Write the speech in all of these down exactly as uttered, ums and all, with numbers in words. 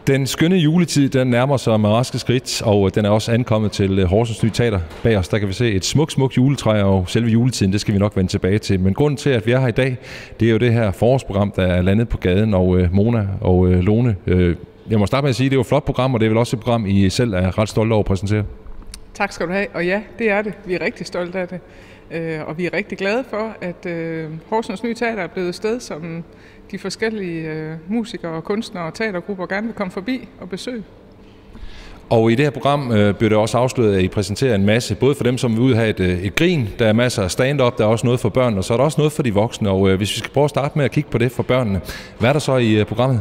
Den skønne juletid, den nærmer sig med raske skridt, og den er også ankommet til Horsens Ny Teater. Bag os, der kan vi se et smukt, smukt juletræ, og selve juletiden, det skal vi nok vende tilbage til. Men grunden til, at vi er her i dag, det er jo det her forårsprogram, der er landet på gaden, og øh, Mona og øh, Lone. Øh, jeg må starte med at sige, at det er jo et flot program, og det er vel også et program, I selv er ret stolte over at præsentere. Tak skal du have, og ja, det er det. Vi er rigtig stolte af det, øh, og vi er rigtig glade for, at øh, Horsens Ny Teater er blevet et sted, som de forskellige øh, musikere, kunstnere og teatergrupper gerne vil komme forbi og besøge. Og i det her program øh, bliver det også afsløret, at I præsenterer en masse, både for dem, som vil ud have et, et grin, der er masser af stand-up, der er også noget for børn, og så er der også noget for de voksne. Og øh, hvis vi skal prøve at starte med at kigge på det for børnene, hvad er der så i øh, programmet?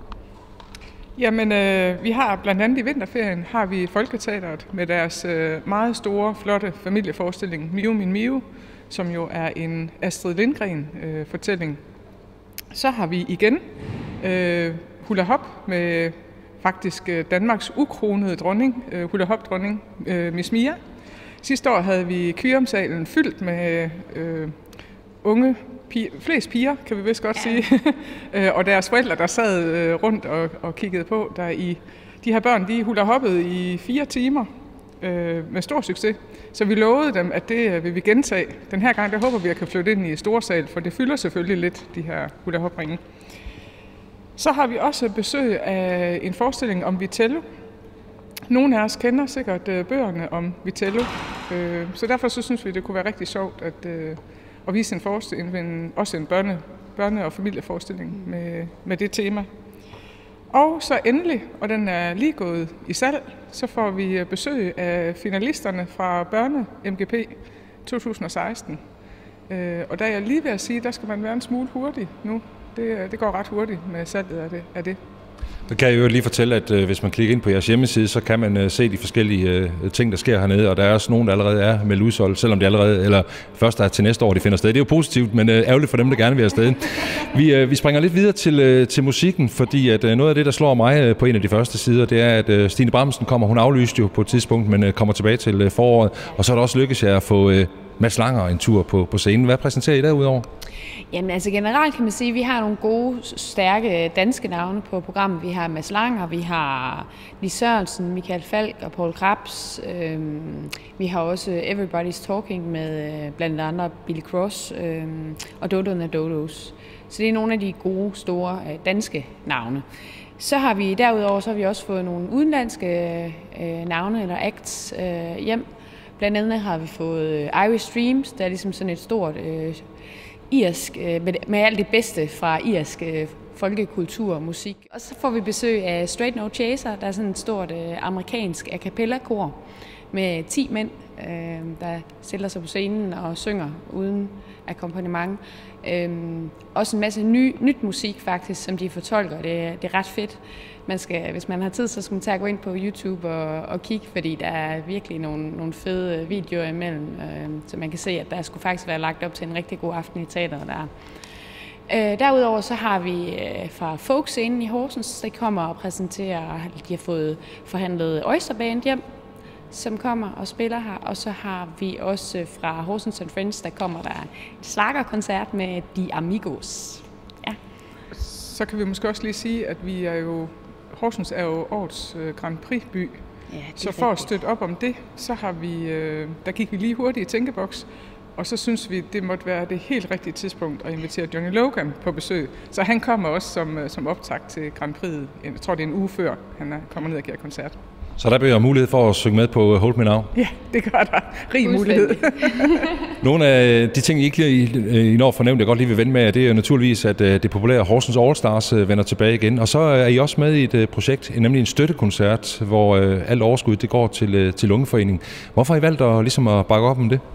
Jamen, øh, vi har blandt andet i vinterferien, har vi Folketeateret med deres øh, meget store, flotte familieforestilling Miu Min Miu, som jo er en Astrid Lindgren-fortælling. Øh, Så har vi igen øh, Hula Hop med faktisk øh, Danmarks ukronede dronning, øh, Hula Hop-dronning, øh, Miss Mia. Sidste år havde vi Kyrum-salen fyldt med øh, unge piger, flest piger, kan vi vist godt ja. sige, og deres forældre, der sad øh, rundt og, og kiggede på. Der i, de her børn, de hula hoppede i fire timer øh, med stor succes. Så vi lovede dem, at det vil vi gentage. Den her gang, der håber vi, at kan flytte ind i storsal, for det fylder selvfølgelig lidt, de her hula hop-ringe. Så har vi også besøg af en forestilling om Vitello. Nogle af os kender sikkert bøgerne om Vitello, så derfor så synes vi, det kunne være rigtig sjovt at, at vise en forestilling, også en børne, børne- og familieforestilling med, med det tema. Og så endelig, og den er lige gået i salg, så får vi besøg af finalisterne fra Børne-M G P to tusind og seksten. Og der er jeg lige ved at sige, der skal man være en smule hurtig nu. Det, det går ret hurtigt med salget af det. Af det. Så kan jeg jo lige fortælle, at øh, hvis man klikker ind på jeres hjemmeside, så kan man øh, se de forskellige øh, ting, der sker hernede, og der er også nogen, der allerede er med udsolgt, selvom de allerede, eller først er til næste år, de finder sted. Det er jo positivt, men øh, ærgerligt for dem, der gerne vil have sted. Vi, øh, vi springer lidt videre til, øh, til musikken, fordi at, øh, noget af det, der slår mig øh, på en af de første sider, det er, at øh, Stine Bramsen kommer, hun aflyste jo på et tidspunkt, men øh, kommer tilbage til øh, foråret, og så er det også lykkedes jer at få øh, Mads Langer en tur på, på scenen. Hvad præsenterer I derudover? Jamen altså generelt kan man sige, at vi har nogle gode, stærke danske navne på programmet. Vi har Mads Langer, vi har Lis Sørensen, Michael Falk og Paul Krebs. Øhm, vi har også Everybody's Talking med øh, blandt andet Billy Cross øh, og Dodo and Dodos. Så det er nogle af de gode, store øh, danske navne. Så har vi derudover så har vi også fået nogle udenlandske øh, navne eller acts øh, hjem. Blandt andet har vi fået Irish Dreams, der er ligesom sådan et stort øh, irsk, øh, med, med alt det bedste fra irsk øh, folkekultur og musik. Og så får vi besøg af Straight No Chaser, der er sådan et stort øh, amerikansk a cappella-kor med ti mænd, øh, der stiller sig på scenen og synger uden akkompagnement. Øh, også en masse ny, nyt musik faktisk, som de fortolker. Det, det er ret fedt. Man skal, hvis man har tid, så skal man tage at gå ind på YouTube og, og kigge, fordi der er virkelig nogle, nogle fede videoer imellem, øh, så man kan se, at der skulle faktisk være lagt op til en rigtig god aften i teateret der. Øh, derudover så har vi øh, fra folkscenen i Horsens, der kommer og præsenterer, de har fået forhandlet Oyster Band hjem, som kommer og spiller her, og så har vi også fra Horsens and Friends, der kommer der en slagerkoncert med De Amigos. Ja. Så kan vi måske også lige sige, at vi er jo Horsens er jo årets øh, Grand Prix-by, ja, så for at støtte op om det, så har vi, øh, der gik vi lige hurtigt i tænkeboks, og så synes vi, det måtte være det helt rigtige tidspunkt at invitere Johnny Logan på besøg. Så han kommer også som, som optakt til Grand Prix'et, jeg tror det er en uge før, han er, kommer ned og giver koncert. Så der bliver mulighed for at synge med på Hold Me Now? Ja, det gør der. Rig mulighed. Nogle af de ting, I ikke lige I når fornemt, jeg godt lige vil vende med, det er jo naturligvis, at det populære Horsens All Stars vender tilbage igen. Og så er I også med i et projekt, nemlig en støttekoncert, hvor alt overskud det går til, til Lungeforeningen. Hvorfor har I valgt at, ligesom at bakke op om det?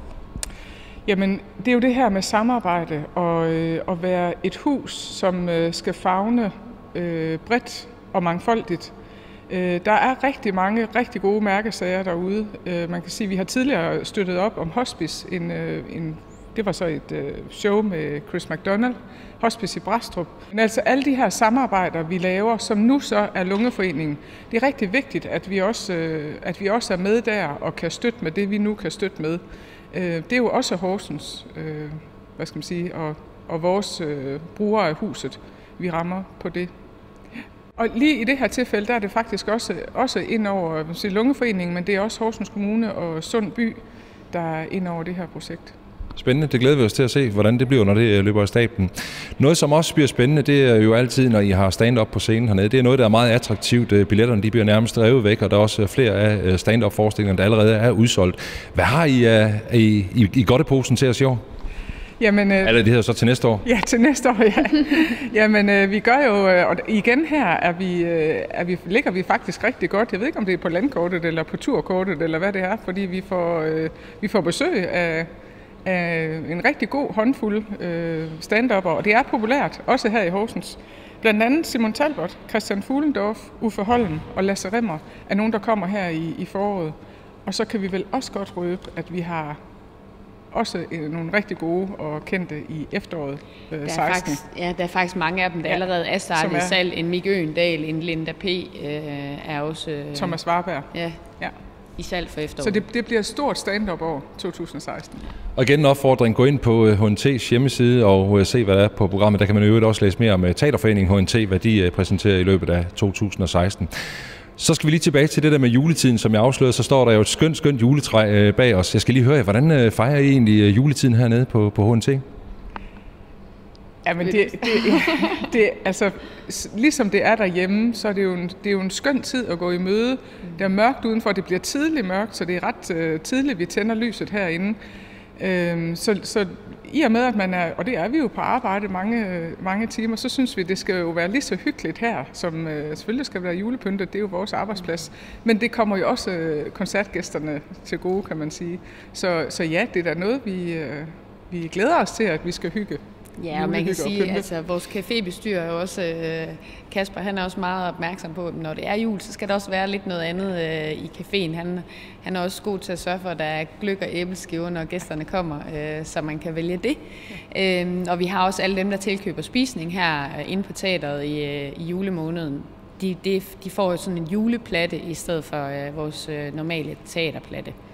Jamen, det er jo det her med samarbejde og øh, at være et hus, som øh, skal favne øh, bredt og mangfoldigt. Der er rigtig mange rigtig gode mærkesager derude. Man kan sige, at vi har tidligere støttet op om Hospice. En, en, det var så et show med Chris McDonald, Hospice i Brastrup. Men altså alle de her samarbejder, vi laver, som nu så er Lungeforeningen, det er rigtig vigtigt, at vi også, at vi også er med der og kan støtte med det, vi nu kan støtte med. Det er jo også Horsens, hvad skal man sige, og, og vores brugere af huset, vi rammer på det. Og lige i det her tilfælde, der er det faktisk også, også ind over Lungeforeningen, men det er også Horsens Kommune og Sund By, der er ind over det her projekt. Spændende. Det glæder vi os til at se, hvordan det bliver, når det løber af stablen. Noget, som også bliver spændende, det er jo altid, når I har stand-up på scenen hernede. Det er noget, der er meget attraktivt. Billetterne de bliver nærmest revet væk, og der er også flere af stand-up-forestillingerne, der allerede er udsolgt. Hvad har I uh, i, i, i godteposen til os i år? Jamen, øh, Eller det hedder så til næste år? Ja, til næste år, ja. Jamen, øh, vi gør jo, og igen her er vi, øh, er vi, ligger vi faktisk rigtig godt. Jeg ved ikke, om det er på landkortet eller på turkortet, eller hvad det er, fordi vi får, øh, vi får besøg af, af en rigtig god håndfuld øh, stand-upper, og det er populært, også her i Horsens. Blandt andet Simon Talbot, Christian Fuglendorf, Uffe Holm og Lasse Rimmer er nogen, der kommer her i, i foråret. Og så kan vi vel også godt røbe, at vi har også nogle rigtig gode og kendte i efteråret øh, seksten. Faktisk, ja, der er faktisk mange af dem, der ja, allerede er startet er, selv. En Mik Øgendal, en Linda P. Øh, er også... Øh, Thomas Warberg. Ja, ja, i salg for efteråret. Så det, det bliver et stort stand-up år to tusind og seksten. Og igen en opfordring, gå ind på H N T's hjemmeside og se, hvad der er på programmet. Der kan man jo også læse mere om Teaterforeningen H N T, hvad de præsenterer i løbet af to tusind og seksten. Så skal vi lige tilbage til det der med juletiden, som jeg afslørede, så står der jo et skønt, skønt juletræ bag os. Jeg skal lige høre jer, hvordan fejrer I egentlig juletiden hernede på, på H N T? Jamen det, det, det, altså, ligesom det er derhjemme, så er det jo en, det er jo en skøn tid at gå i møde. Det er mørkt udenfor, det bliver tidligt mørkt, så det er ret uh, tidligt, vi tænder lyset herinde. Øhm, så, så i og med, at man er, og det er vi jo på arbejde mange, mange timer, så synes vi, det skal jo være lige så hyggeligt her, som øh, selvfølgelig skal være julepyntet, det er jo vores arbejdsplads. Men det kommer jo også øh, koncertgæsterne til gode, kan man sige. Så, så ja, det er da noget, vi, øh, vi glæder os til, at vi skal hygge. Ja, og man kan sige, at altså, vores cafébestyrer er jo også, øh, Kasper, han er også meget opmærksom på, at når det er jul, så skal der også være lidt noget andet øh, i caféen. Han, han er også god til at sørge for, at der er gløgg og æbleskiver, når gæsterne kommer, øh, så man kan vælge det. Ja. Øh, og vi har også alle dem, der tilkøber spisning her øh, inde på teateret i, øh, i julemåneden. De, de, de får jo sådan en juleplatte i stedet for øh, vores øh, normale teaterplatte.